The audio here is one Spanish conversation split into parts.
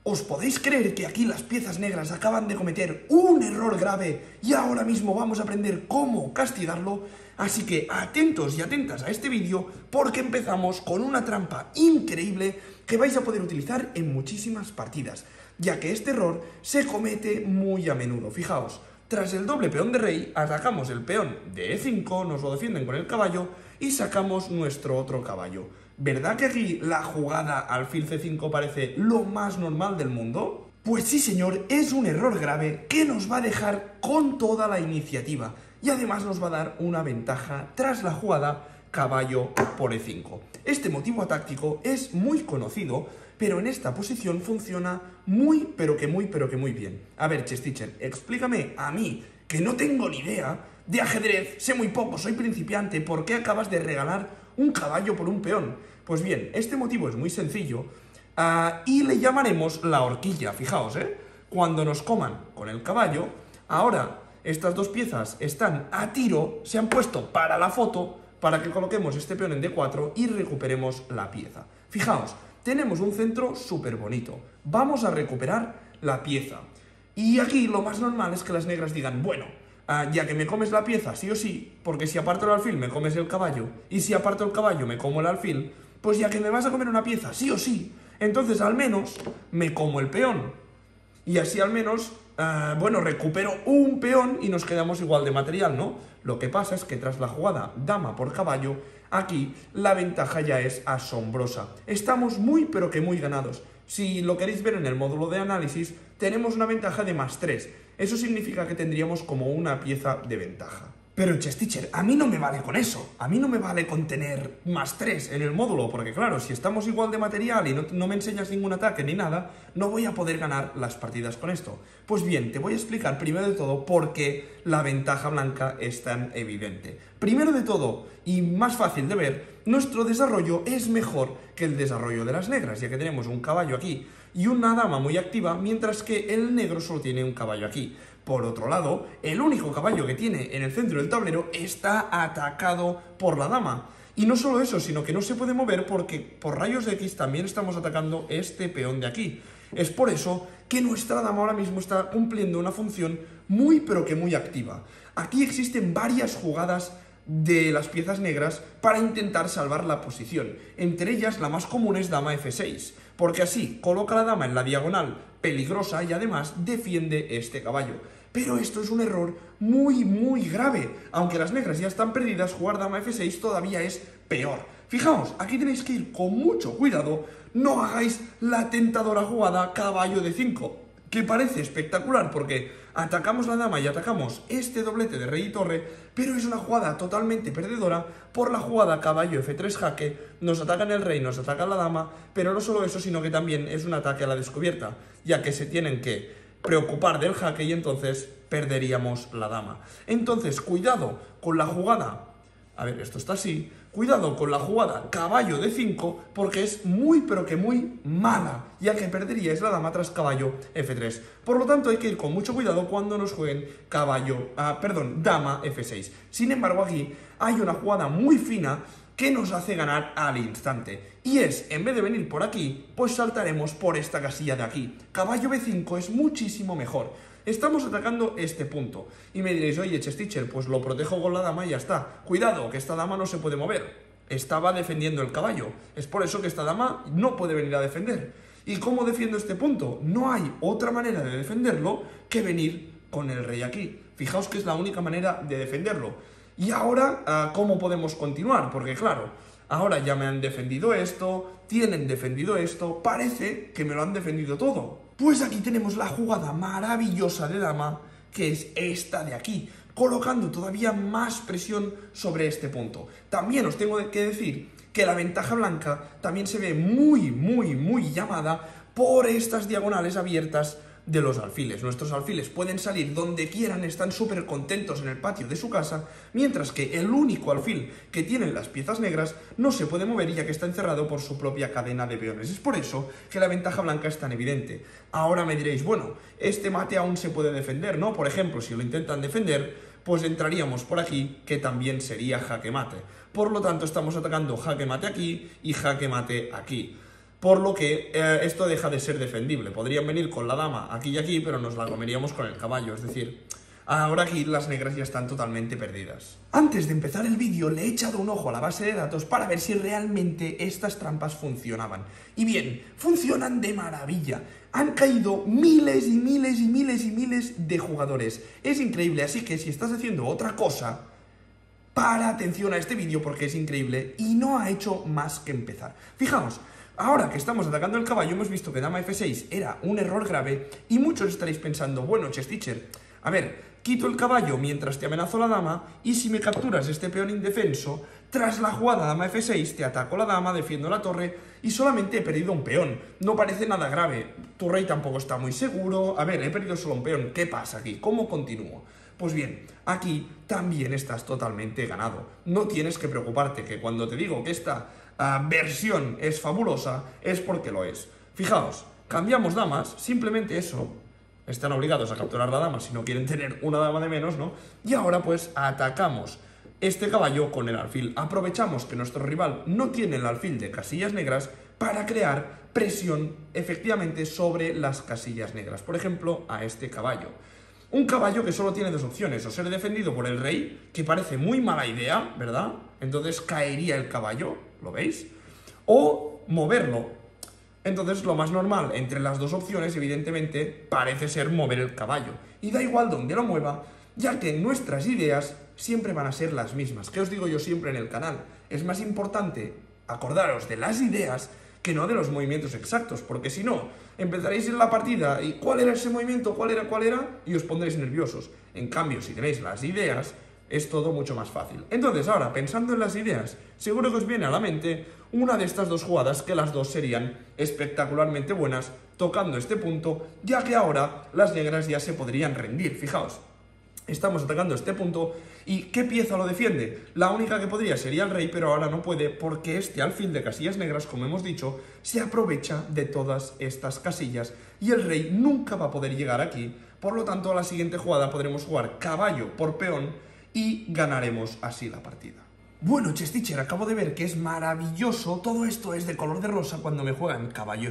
¿Os podéis creer que aquí las piezas negras acaban de cometer un error grave y ahora mismo vamos a aprender cómo castigarlo? Así que atentos y atentas a este vídeo porque empezamos con una trampa increíble que vais a poder utilizar en muchísimas partidas, ya que este error se comete muy a menudo. Fijaos, tras el doble peón de rey atacamos el peón de E5, nos lo defienden con el caballo y sacamos nuestro otro caballo. ¿Verdad que aquí la jugada alfil C5 parece lo más normal del mundo? Pues sí, señor, es un error grave que nos va a dejar con toda la iniciativa y además nos va a dar una ventaja tras la jugada caballo por E5. Este motivo táctico es muy conocido, pero en esta posición funciona muy bien. A ver, Chess-Teacher, explícame a mí, que no tengo ni idea de ajedrez, sé muy poco, soy principiante, ¿por qué acabas de regalar un caballo por un peón? Pues bien, este motivo es muy sencillo y le llamaremos la horquilla. Fijaos, cuando nos coman con el caballo, ahora estas dos piezas están a tiro, se han puesto para la foto, para que coloquemos este peón en D4 y recuperemos la pieza. Fijaos, tenemos un centro súper bonito, vamos a recuperar la pieza. Y aquí lo más normal es que las negras digan, bueno, ya que me comes la pieza sí o sí, porque si aparto el alfil me comes el caballo, y si aparto el caballo me como el alfil, pues ya que me vas a comer una pieza sí o sí, entonces al menos me como el peón. Y así al menos, bueno, recupero un peón y nos quedamos igual de material, ¿no? Lo que pasa es que tras la jugada dama por caballo, aquí la ventaja ya es asombrosa. Estamos muy ganados. Si lo queréis ver en el módulo de análisis, tenemos una ventaja de +3. Eso significa que tendríamos como una pieza de ventaja. Pero Chess-Teacher, a mí no me vale con eso. A mí no me vale con tener +3 en el módulo, porque claro, si estamos igual de material y no me enseñas ningún ataque ni nada, no voy a poder ganar las partidas con esto. Pues bien, te voy a explicar primero de todo por qué la ventaja blanca es tan evidente. Primero de todo, y más fácil de ver, nuestro desarrollo es mejor que el desarrollo de las negras, ya que tenemos un caballo aquí y una dama muy activa, mientras que el negro solo tiene un caballo aquí. Por otro lado, el único caballo que tiene en el centro del tablero está atacado por la dama. Y no solo eso, sino que no se puede mover porque por rayos X también estamos atacando este peón de aquí. Es por eso que nuestra dama ahora mismo está cumpliendo una función muy activa. Aquí existen varias jugadas de las piezas negras para intentar salvar la posición. Entre ellas, la más común es dama F6, porque así coloca a la dama en la diagonal peligrosa y además defiende este caballo. Pero esto es un error muy grave. Aunque las negras ya están perdidas, jugar dama F6 todavía es peor. Fijaos, aquí tenéis que ir con mucho cuidado, no hagáis la tentadora jugada caballo D5, que parece espectacular porque atacamos la dama y atacamos este doblete de rey y torre, pero es una jugada totalmente perdedora por la jugada caballo F3 jaque, nos atacan el rey, nos atacan la dama, pero no solo eso, sino que también es un ataque a la descubierta, ya que se tienen que preocupar del jaque y entonces perderíamos la dama. Entonces, cuidado con la jugada, a ver, esto está así, cuidado con la jugada caballo D5 porque es muy mala, ya que perderíais la dama tras caballo F3. Por lo tanto, hay que ir con mucho cuidado cuando nos jueguen dama F6. Sin embargo, aquí hay una jugada muy fina que nos hace ganar al instante. Y es, en vez de venir por aquí, pues saltaremos por esta casilla de aquí. Caballo B5 es muchísimo mejor. Estamos atacando este punto. Y me diréis, oye, Chess-Teacher, pues lo protejo con la dama y ya está. Cuidado, que esta dama no se puede mover. Estaba defendiendo el caballo. Es por eso que esta dama no puede venir a defender. ¿Y cómo defiendo este punto? No hay otra manera de defenderlo que venir con el rey aquí. Fijaos que es la única manera de defenderlo. Y ahora, ¿cómo podemos continuar? Porque claro, ahora ya me han defendido esto, tienen defendido esto, parece que me lo han defendido todo. Pues aquí tenemos la jugada maravillosa de dama, que es esta de aquí, colocando todavía más presión sobre este punto. También os tengo que decir que la ventaja blanca también se ve muy llamada por estas diagonales abiertas de los alfiles. Nuestros alfiles pueden salir donde quieran, están súper contentos en el patio de su casa, mientras que el único alfil que tienen las piezas negras no se puede mover ya que está encerrado por su propia cadena de peones. Es por eso que la ventaja blanca es tan evidente. Ahora me diréis, bueno, este mate aún se puede defender, ¿no? Por ejemplo, si lo intentan defender, pues entraríamos por aquí, que también sería jaque mate. Por lo tanto, estamos atacando jaque mate aquí y jaque mate aquí. por lo que esto deja de ser defendible. Podrían venir con la dama aquí y aquí, pero nos la comeríamos con el caballo, es decir, ahora aquí las negras ya están totalmente perdidas. Antes de empezar el vídeo le he echado un ojo a la base de datos para ver si realmente estas trampas funcionaban. Y bien, funcionan de maravilla. Han caído miles y miles y miles y miles de jugadores. Es increíble, así que si estás haciendo otra cosa, para atención a este vídeo porque es increíble y no ha hecho más que empezar. Fijaos, ahora que estamos atacando el caballo hemos visto que dama F6 era un error grave y muchos estaréis pensando, bueno, chess teacher, a ver, quito el caballo mientras te amenazo la dama y si me capturas este peón indefenso, tras la jugada dama F6 te ataco la dama, defiendo la torre y solamente he perdido un peón. No parece nada grave, tu rey tampoco está muy seguro, a ver, he perdido solo un peón, ¿qué pasa aquí? ¿Cómo continúo? Pues bien, aquí también estás totalmente ganado. No tienes que preocuparte, que cuando te digo que esta versión es fabulosa, es porque lo es. Fijaos, cambiamos damas, simplemente eso. Están obligados a capturar la dama si no quieren tener una dama de menos, ¿no? Y ahora pues atacamos este caballo con el alfil. Aprovechamos que nuestro rival no tiene el alfil de casillas negras para crear presión efectivamente sobre las casillas negras. Por ejemplo, a este caballo. Un caballo que solo tiene dos opciones, o ser defendido por el rey, que parece muy mala idea, ¿verdad? Entonces caería el caballo, ¿lo veis? O moverlo. Entonces lo más normal entre las dos opciones, evidentemente, parece ser mover el caballo. Y da igual dónde lo mueva, ya que nuestras ideas siempre van a ser las mismas. ¿Qué os digo yo siempre en el canal? Es más importante acordaros de las ideas que no de los movimientos exactos, porque si no, empezaréis en la partida y ¿cuál era ese movimiento? ¿Cuál era? Y os pondréis nerviosos. En cambio, si tenéis las ideas, es todo mucho más fácil. Entonces, ahora, pensando en las ideas, seguro que os viene a la mente una de estas dos jugadas, que las dos serían espectacularmente buenas, tocando este punto, ya que ahora las negras ya se podrían rendir. Fijaos, estamos atacando este punto y ¿qué pieza lo defiende? La única que podría sería el rey, pero ahora no puede porque este alfil de casillas negras, como hemos dicho, se aprovecha de todas estas casillas y el rey nunca va a poder llegar aquí. Por lo tanto, a la siguiente jugada podremos jugar caballo por peón y ganaremos así la partida. Bueno, chess teacher, acabo de ver que es maravilloso, todo esto es de color de rosa cuando me juegan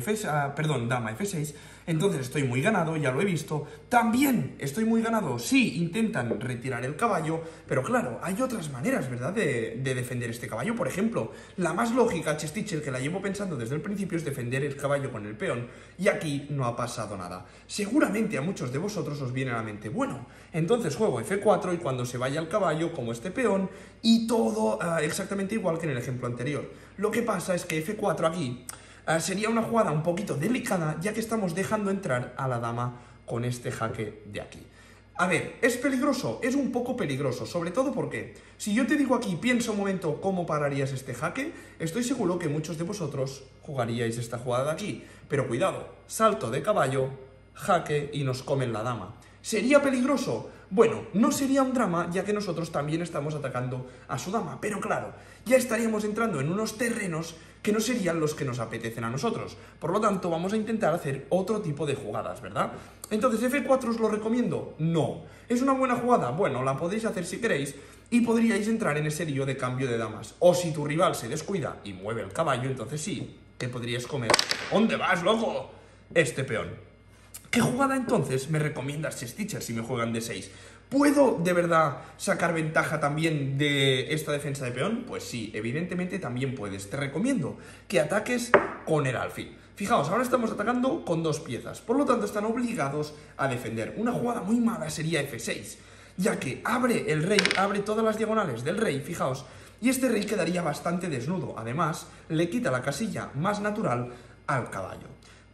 dama F6, entonces estoy muy ganado, ya lo he visto. También estoy muy ganado si intentan retirar el caballo, pero claro, hay otras maneras, ¿verdad?, de defender este caballo. Por ejemplo, la más lógica, chess teacher, que la llevo pensando desde el principio, es defender el caballo con el peón, y aquí no ha pasado nada. Seguramente a muchos de vosotros os viene a la mente, bueno, entonces juego F4 y cuando se vaya el caballo, como este peón, y todo exactamente igual que en el ejemplo anterior. Lo que pasa es que F4 aquí sería una jugada un poquito delicada, ya que estamos dejando entrar a la dama con este jaque de aquí. A ver, ¿es peligroso? Es un poco peligroso, sobre todo porque si yo te digo aquí, piensa un momento cómo pararías este jaque, estoy seguro que muchos de vosotros jugaríais esta jugada de aquí. Pero cuidado, salto de caballo, jaque y nos comen la dama. ¿Sería peligroso? Bueno, no sería un drama, ya que nosotros también estamos atacando a su dama, pero claro, ya estaríamos entrando en unos terrenos que no serían los que nos apetecen a nosotros. Por lo tanto, vamos a intentar hacer otro tipo de jugadas, ¿verdad? Entonces, ¿F4 os lo recomiendo? No. ¿Es una buena jugada? Bueno, la podéis hacer si queréis y podríais entrar en ese lío de cambio de damas. O si tu rival se descuida y mueve el caballo, entonces sí, te podrías comer. ¿Dónde vas, loco? Este peón. ¿Qué jugada entonces me recomiendas, chess teacher, si me juegan D6? ¿Puedo de verdad sacar ventaja también de esta defensa de peón? Pues sí, evidentemente también puedes. Te recomiendo que ataques con el alfil. Fijaos, ahora estamos atacando con dos piezas, por lo tanto están obligados a defender. Una jugada muy mala sería F6, ya que abre el rey, abre todas las diagonales del rey, fijaos, y este rey quedaría bastante desnudo. Además, le quita la casilla más natural al caballo.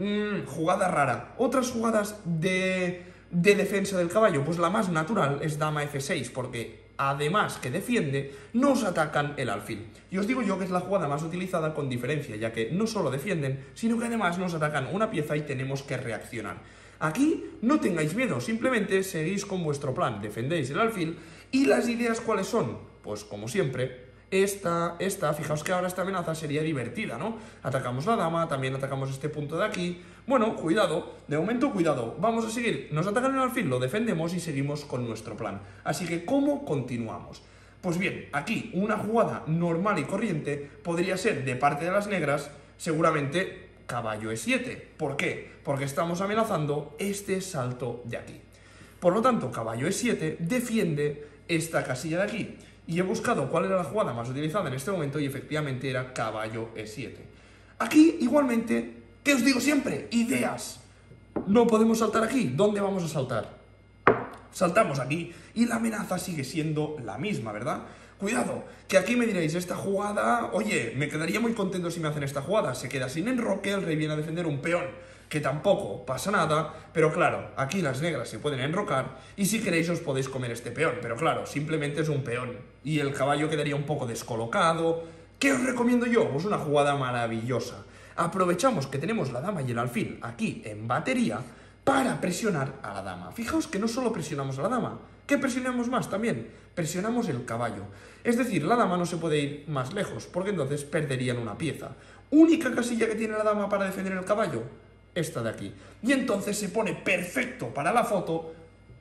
Jugada rara. Otras jugadas de defensa del caballo, pues la más natural es dama F6, porque además que defiende, nos atacan el alfil. Y os digo yo que es la jugada más utilizada con diferencia, ya que no solo defienden, sino que además nos atacan una pieza y tenemos que reaccionar. Aquí no tengáis miedo, simplemente seguís con vuestro plan, defendéis el alfil. ¿Y las ideas cuáles son? Pues como siempre, fijaos que ahora esta amenaza sería divertida, ¿no? Atacamos la dama, también atacamos este punto de aquí. Bueno, cuidado, de momento cuidado, vamos a seguir. Nos atacan el alfil, lo defendemos y seguimos con nuestro plan. Así que, ¿cómo continuamos? Pues bien, aquí una jugada normal y corriente podría ser de parte de las negras, seguramente caballo E7. ¿Por qué? Porque estamos amenazando este salto de aquí. Por lo tanto, caballo E7 defiende esta casilla de aquí. Y he buscado cuál era la jugada más utilizada en este momento y efectivamente era caballo E7. Aquí, igualmente, ¿qué os digo siempre? Ideas. No podemos saltar aquí. ¿Dónde vamos a saltar? Saltamos aquí y la amenaza sigue siendo la misma, ¿verdad? Cuidado, que aquí me diréis, esta jugada, oye, me quedaría muy contento si me hacen esta jugada. Se queda sin enroque, el rey viene a defender un peón, que tampoco pasa nada, pero claro, aquí las negras se pueden enrocar y si queréis os podéis comer este peón, pero claro, simplemente es un peón y el caballo quedaría un poco descolocado. ¿Qué os recomiendo yo? Pues una jugada maravillosa. Aprovechamos que tenemos la dama y el alfil aquí en batería para presionar a la dama. Fijaos que no solo presionamos a la dama, ¿qué presionamos más también? Presionamos el caballo. Es decir, la dama no se puede ir más lejos, porque entonces perderían una pieza. Única casilla que tiene la dama para defender el caballo, esta de aquí. Y entonces se pone perfecto para la foto.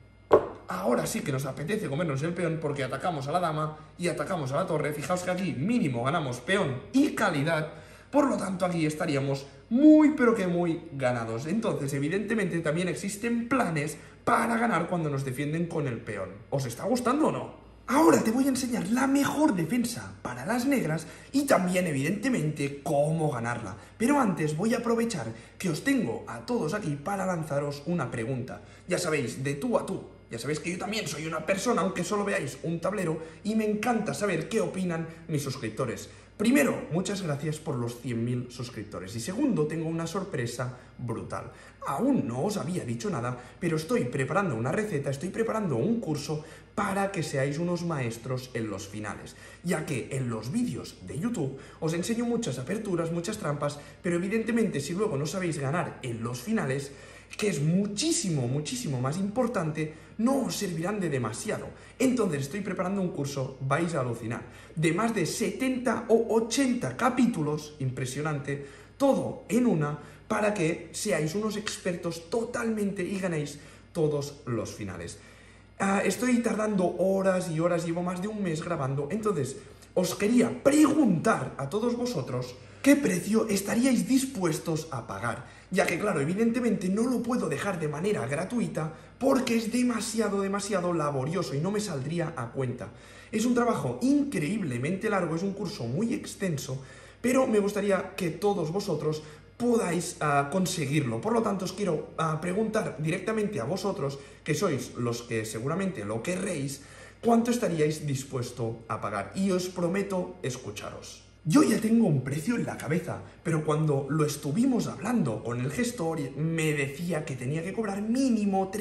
Ahora sí que nos apetece comernos el peón porque atacamos a la dama y atacamos a la torre. Fijaos que aquí mínimo ganamos peón y calidad. Por lo tanto, aquí estaríamos muy, pero que muy ganados. Entonces, evidentemente, también existen planes para ganar cuando nos defienden con el peón. ¿Os está gustando o no? Ahora te voy a enseñar la mejor defensa para las negras y también, evidentemente, cómo ganarla. Pero antes voy a aprovechar que os tengo a todos aquí para lanzaros una pregunta. Ya sabéis, de tú a tú. Ya sabéis que yo también soy una persona, aunque solo veáis un tablero, y me encanta saber qué opinan mis suscriptores. Primero, muchas gracias por los 100.000 suscriptores. Y segundo, tengo una sorpresa brutal. Aún no os había dicho nada, pero estoy preparando una receta, estoy preparando un curso para que seáis unos maestros en los finales. Ya que en los vídeos de YouTube os enseño muchas aperturas, muchas trampas, pero evidentemente si luego no sabéis ganar en los finales, que es muchísimo, muchísimo más importante, no os servirán de demasiado. Entonces estoy preparando un curso, vais a alucinar, de más de 70 o 80 capítulos, impresionante, todo en una, para que seáis unos expertos totalmente y ganéis todos los finales. Estoy tardando horas y horas, llevo más de un mes grabando, entonces os quería preguntar a todos vosotros ¿qué precio estaríais dispuestos a pagar? Ya que, claro, evidentemente no lo puedo dejar de manera gratuita porque es demasiado laborioso y no me saldría a cuenta. Es un trabajo increíblemente largo, es un curso muy extenso, pero me gustaría que todos vosotros podáis conseguirlo. Por lo tanto, os quiero preguntar directamente a vosotros, que sois los que seguramente lo querréis, ¿cuánto estaríais dispuesto a pagar? Y os prometo escucharos. Yo ya tengo un precio en la cabeza, pero cuando lo estuvimos hablando con el gestor, me decía que tenía que cobrar mínimo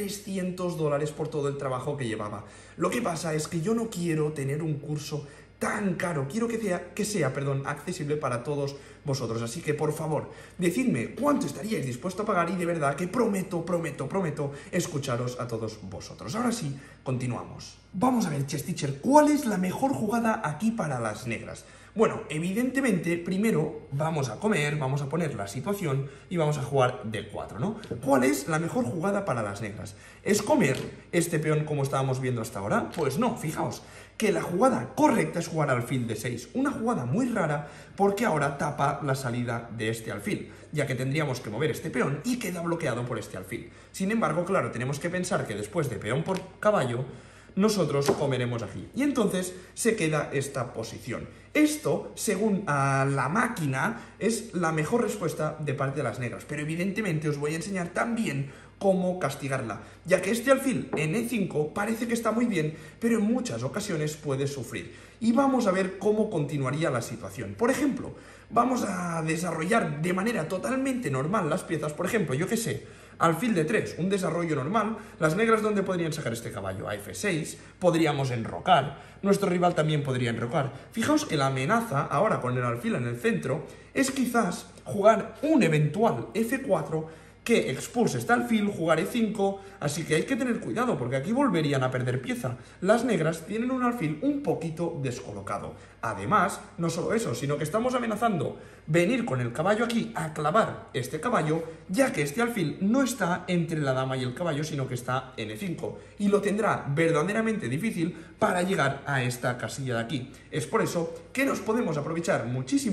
$300 por todo el trabajo que llevaba. Lo que pasa es que yo no quiero tener un curso tan caro, quiero que sea, accesible para todos vosotros. Así que, por favor, decidme cuánto estaríais dispuesto a pagar y de verdad que prometo escucharos a todos vosotros. Ahora sí, continuamos. Vamos a ver, Chess Teacher, ¿cuál es la mejor jugada aquí para las negras? Bueno, evidentemente, primero vamos a comer, vamos a poner la situación y vamos a jugar D4, ¿no? ¿Cuál es la mejor jugada para las negras? ¿Es comer este peón como estábamos viendo hasta ahora? Pues no, fijaos que la jugada correcta es jugar alfil D6, una jugada muy rara porque ahora tapa la salida de este alfil, ya que tendríamos que mover este peón y queda bloqueado por este alfil. Sin embargo, claro, tenemos que pensar que después de peón por caballo, nosotros comeremos aquí. Y entonces se queda esta posición. Esto, según la máquina, es la mejor respuesta de parte de las negras. Pero evidentemente os voy a enseñar también cómo castigarla, ya que este alfil en E5 parece que está muy bien, pero en muchas ocasiones puede sufrir. Y vamos a ver cómo continuaría la situación. Por ejemplo, vamos a desarrollar de manera totalmente normal las piezas. Por ejemplo, yo qué sé, alfil D3, un desarrollo normal. Las negras, ¿dónde podrían sacar este caballo? A F6, podríamos enrocar, nuestro rival también podría enrocar. Fijaos que la amenaza, ahora con el alfil en el centro, es quizás jugar un eventual F4 que expulse este alfil, jugar E5, así que hay que tener cuidado porque aquí volverían a perder pieza. Las negras tienen un alfil un poquito descolocado. Además, no solo eso, sino que estamos amenazando venir con el caballo aquí a clavar este caballo, ya que este alfil no está entre la dama y el caballo, sino que está en E5, y lo tendrá verdaderamente difícil para llegar a esta casilla de aquí. Es por eso que nos podemos aprovechar muchísimo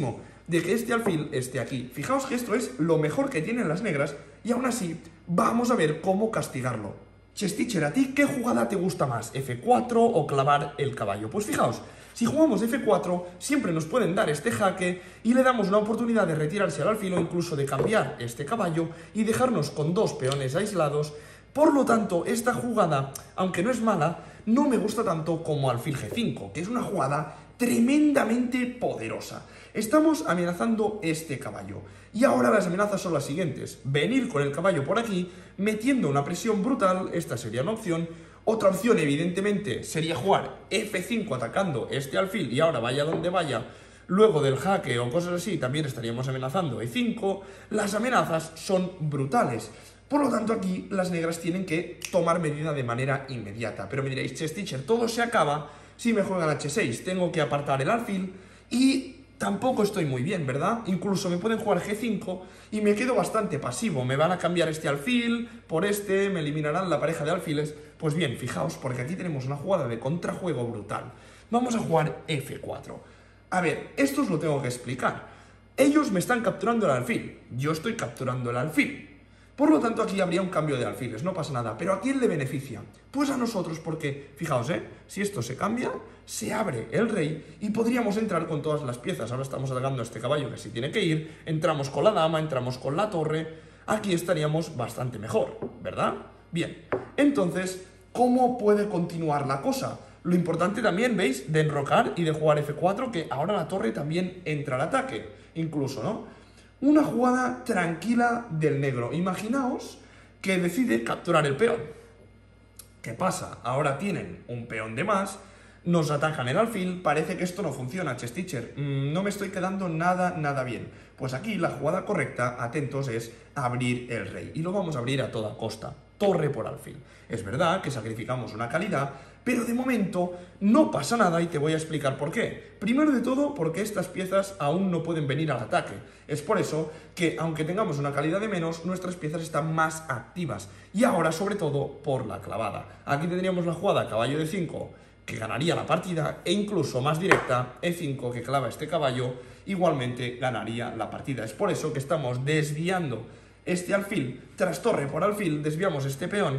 de que este alfil esté aquí. Fijaos que esto es lo mejor que tienen las negras y aún así vamos a ver cómo castigarlo. Chess-Teacher, ¿a ti qué jugada te gusta más? ¿F4 o clavar el caballo? Pues fijaos, si jugamos F4 siempre nos pueden dar este jaque y le damos una oportunidad de retirarse al alfil o incluso de cambiar este caballo y dejarnos con dos peones aislados. Por lo tanto, esta jugada, aunque no es mala, no me gusta tanto como alfil G5, que es una jugada tremendamente poderosa. Estamos amenazando este caballo. Y ahora las amenazas son las siguientes. Venir con el caballo por aquí, metiendo una presión brutal, esta sería una opción. Otra opción, evidentemente, sería jugar F5 atacando este alfil y ahora vaya donde vaya, luego del jaque o cosas así, también estaríamos amenazando E5. Las amenazas son brutales. Por lo tanto, aquí las negras tienen que tomar medida de manera inmediata. Pero me diréis, Chess-Teacher, todo se acaba si me juegan H6. Tengo que apartar el alfil y tampoco estoy muy bien, ¿verdad? Incluso me pueden jugar G5 y me quedo bastante pasivo. Me van a cambiar este alfil por este, me eliminarán la pareja de alfiles. Pues bien, fijaos, porque aquí tenemos una jugada de contrajuego brutal. Vamos a jugar F4. A ver, esto os lo tengo que explicar. Ellos me están capturando el alfil, yo estoy capturando el alfil. Por lo tanto, aquí habría un cambio de alfiles, no pasa nada. ¿Pero a quién le beneficia? Pues a nosotros, porque, fijaos, si esto se cambia, se abre el rey y podríamos entrar con todas las piezas. Ahora estamos atacando a este caballo que sí tiene que ir, entramos con la dama, entramos con la torre. Aquí estaríamos bastante mejor, ¿verdad? Bien, entonces, ¿cómo puede continuar la cosa? Lo importante también, ¿veis? De enrocar y de jugar F4, que ahora la torre también entra al ataque, incluso, ¿no? Una jugada tranquila del negro. Imaginaos que decide capturar el peón. ¿Qué pasa? Ahora tienen un peón de más, nos atacan el alfil, parece que esto no funciona, Chess-Teacher. No me estoy quedando nada bien. Pues aquí la jugada correcta, atentos, es abrir el rey. Y lo vamos a abrir a toda costa. Torre por alfil. Es verdad que sacrificamos una calidad, pero de momento no pasa nada y te voy a explicar por qué. Primero de todo, porque estas piezas aún no pueden venir al ataque. Es por eso que, aunque tengamos una calidad de menos, nuestras piezas están más activas. Y ahora, sobre todo, por la clavada. Aquí tendríamos la jugada caballo de 5, que ganaría la partida, e incluso más directa, E5, que clava este caballo, igualmente ganaría la partida. Es por eso que estamos desviando este alfil, tras torre por alfil, desviamos este peón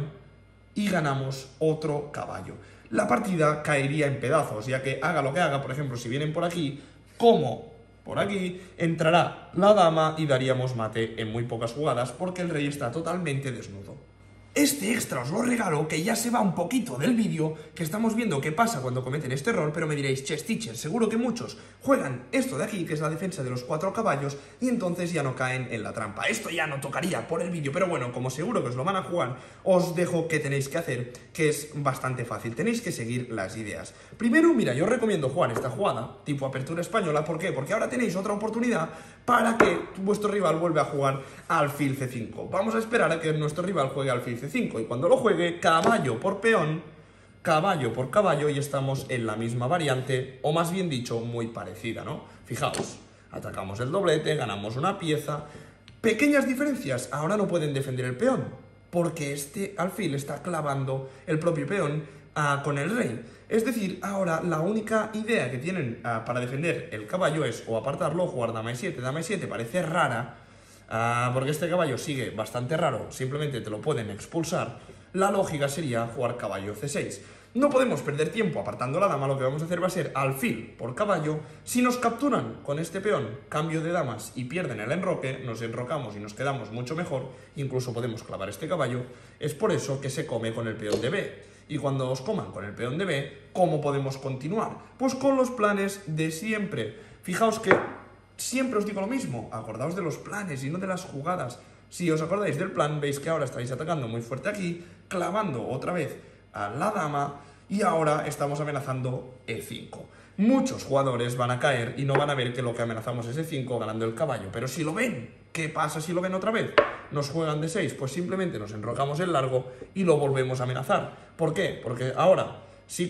y ganamos otro caballo. La partida caería en pedazos, ya que haga lo que haga, por ejemplo, si vienen por aquí, como por aquí, entrará la dama y daríamos mate en muy pocas jugadas, porque el rey está totalmente desnudo. Este extra os lo regalo, que ya se va un poquito del vídeo, que estamos viendo qué pasa cuando cometen este error, pero me diréis, Chess-Teacher, seguro que muchos juegan esto de aquí, que es la defensa de los 4 caballos, y entonces ya no caen en la trampa. Esto ya no tocaría por el vídeo, pero bueno, como seguro que os lo van a jugar, os dejo qué tenéis que hacer, que es bastante fácil. Tenéis que seguir las ideas. Primero, mira, yo os recomiendo jugar esta jugada, tipo apertura española. ¿Por qué? Porque ahora tenéis otra oportunidad para que vuestro rival vuelva a jugar alfil C5. Vamos a esperar a que nuestro rival juegue alfil C5 y cuando lo juegue, caballo por peón, caballo por caballo, y estamos en la misma variante, o más bien dicho, muy parecida, ¿no? Fijaos, atacamos el doblete, ganamos una pieza. Pequeñas diferencias, ahora no pueden defender el peón, porque este alfil está clavando el propio peón con el rey. Es decir, ahora la única idea que tienen para defender el caballo es o apartarlo o jugar dama e7. Dama e7 parece rara, porque este caballo sigue bastante raro, simplemente te lo pueden expulsar. La lógica sería jugar caballo c6. No podemos perder tiempo apartando la dama, lo que vamos a hacer va a ser alfil por caballo. Si nos capturan con este peón, cambio de damas y pierden el enroque, nos enrocamos y nos quedamos mucho mejor, incluso podemos clavar este caballo. Es por eso que se come con el peón de B. Y cuando os coman con el peón de B, ¿cómo podemos continuar? Pues con los planes de siempre. Fijaos que siempre os digo lo mismo, acordaos de los planes y no de las jugadas. Si os acordáis del plan, veis que ahora estáis atacando muy fuerte aquí, clavando otra vez a la dama y ahora estamos amenazando E5. Muchos jugadores van a caer y no van a ver que lo que amenazamos es E5 ganando el caballo, pero si lo ven, ¿qué pasa si lo ven otra vez? Nos juegan D6, pues simplemente nos enrocamos en largo y lo volvemos a amenazar. ¿Por qué? Porque ahora, si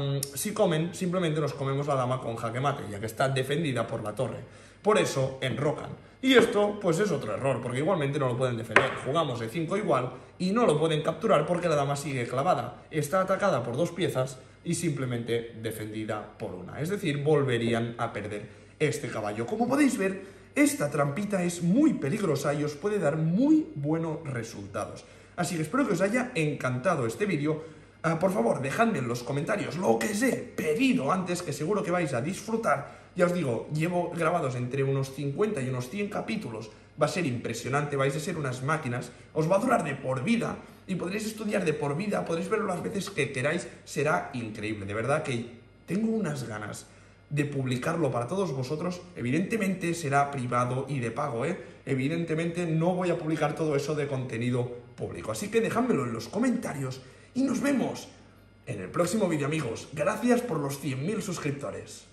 comen, simplemente nos comemos la dama con jaque mate, ya que está defendida por la torre. Por eso enrocan. Y esto, pues es otro error, porque igualmente no lo pueden defender. Jugamos E5 igual y no lo pueden capturar porque la dama sigue clavada. Está atacada por 2 piezas y simplemente defendida por una. Es decir, volverían a perder este caballo. Como podéis ver, esta trampita es muy peligrosa y os puede dar muy buenos resultados. Así que espero que os haya encantado este vídeo. Por favor, dejadme en los comentarios lo que os he pedido antes, que seguro que vais a disfrutar. Ya os digo, llevo grabados entre unos 50 y unos 100 capítulos. Va a ser impresionante, vais a ser unas máquinas. Os va a durar de por vida y podréis estudiar de por vida, podréis verlo las veces que queráis. Será increíble, de verdad que tengo unas ganas de publicarlo para todos vosotros. Evidentemente será privado y de pago, Evidentemente no voy a publicar todo eso de contenido público. Así que dejádmelo en los comentarios y nos vemos en el próximo vídeo, amigos. Gracias por los 100.000 suscriptores.